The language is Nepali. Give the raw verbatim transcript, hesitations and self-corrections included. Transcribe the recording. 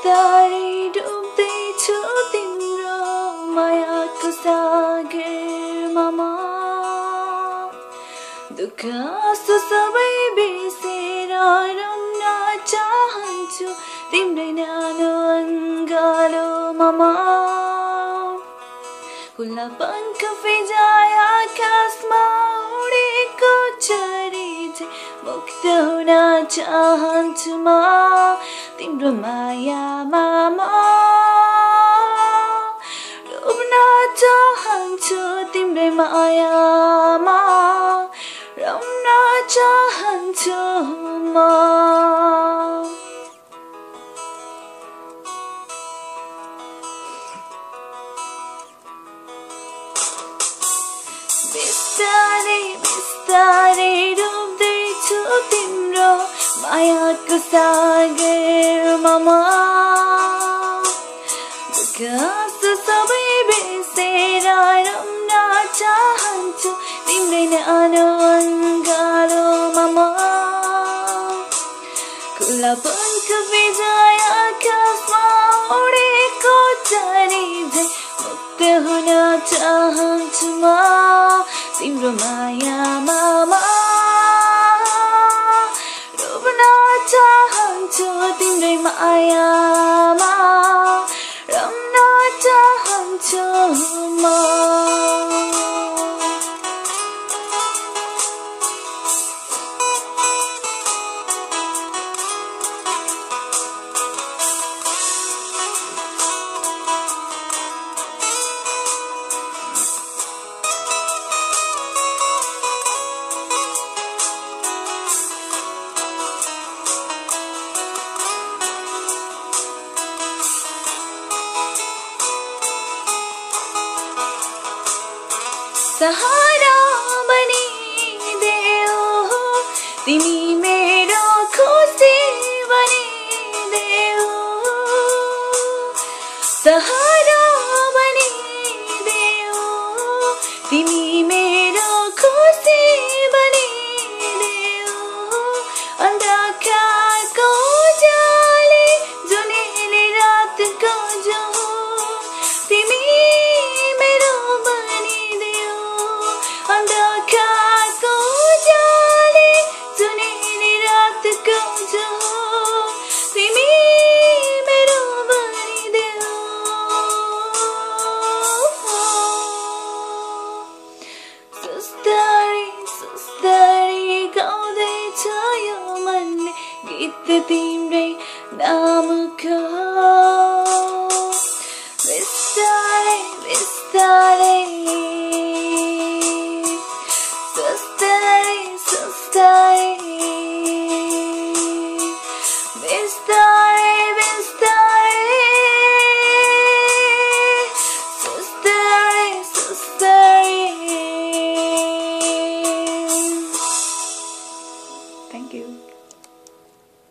बिस्तारै डुब्दैछु तिम्रो मायाको सागरमा म दुःख आँसु सबै बिर्सेर रुन चाहन्छु तिम्रै न्यानो अङ्गालोमा म खुल्ला पङ्ख फिजाए आकाशमा उडेको चरी झैं मुक्त हुन चाहन्छु म तिम्रो मायामा म डुब्न चाहन्छु तिम्रै मायामा रम्न चाहन्छु म बिस्तारै बिस्तारै डुब्दैछु तिम्रो मायाको सागरमा म दुःख आँसु सबै बिर्सेर रम्न चाहन्छु तिम्रै न्यानो अङ्गालोमा म खुल्ला पङ्ख फिजाए आकाशमा उडेको चरी झैं मुक्त हुन चाहन्छु म तिम्रो मायामा म डुब्न चाहन्छु तिम्रै मायामा रम्न चाहन्छु म सहारा बनिदेऊ तिमी मेरो खुसी बनिदेऊ सहारा बनिदेऊ तिमी मेरो